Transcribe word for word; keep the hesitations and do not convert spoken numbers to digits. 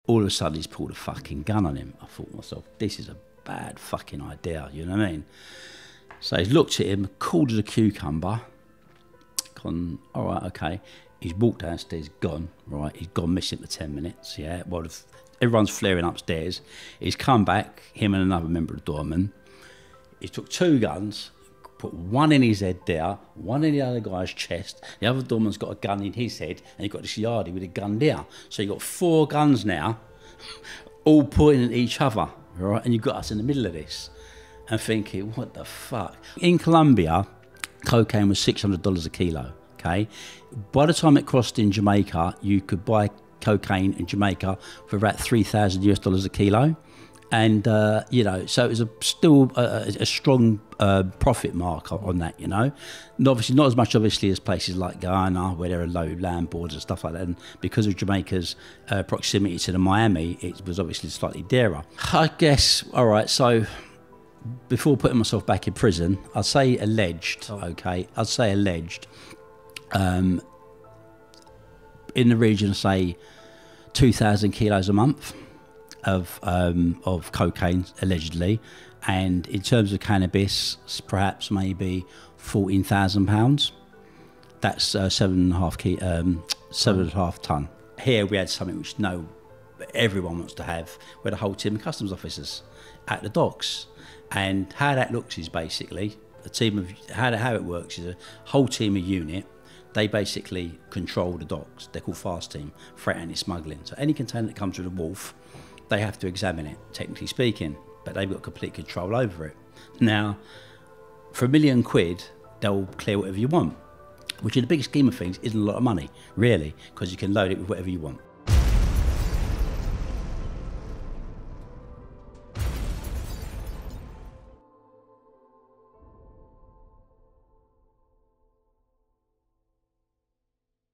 all of a sudden he's pulled a fucking gun on him. I thought to myself, this is a bad fucking idea, you know what I mean? So he's looked at him, cool as a cucumber, gone, all right, okay. He's walked downstairs, gone, right, he's gone missing for ten minutes, yeah. Well, everyone's flaring upstairs. He's come back, him and another member of the doorman. He took two guns, put one in his head there, one in the other guy's chest. The other doorman's got a gun in his head, and he got this yardie with a gun there. So you've got four guns now, all pointing at each other, right? And you've got us in the middle of this. And thinking, what the fuck? In Colombia, cocaine was six hundred dollars a kilo, okay? By the time it crossed in Jamaica, you could buy cocaine in Jamaica for about three thousand US dollars a kilo. And, uh, you know, so it was a, still a, a strong uh, profit mark on that, you know. And obviously, not as much, obviously, as places like Ghana, where there are low land boards and stuff like that. And because of Jamaica's uh, proximity to the Miami, it was obviously slightly dearer. I guess, all right, so before putting myself back in prison, I'd say alleged, oh. okay? I'd say alleged. Um, in the region, say, two thousand kilos a month. Of um, of cocaine allegedly, and in terms of cannabis, perhaps maybe fourteen thousand pounds. That's uh, seven and a half key, um, seven and a half ton. Here we had something which no everyone wants to have. We had a whole team of customs officers at the docks, and how that looks is basically a team of how how it works is a whole team of unit. They basically control the docks. They're called fast team, freight anti-smuggling. So any container that comes through the wharf, they have to examine it, technically speaking, but they've got complete control over it. Now, for a million quid, they'll clear whatever you want, which in the big scheme of things isn't a lot of money, really, because you can load it with whatever you want.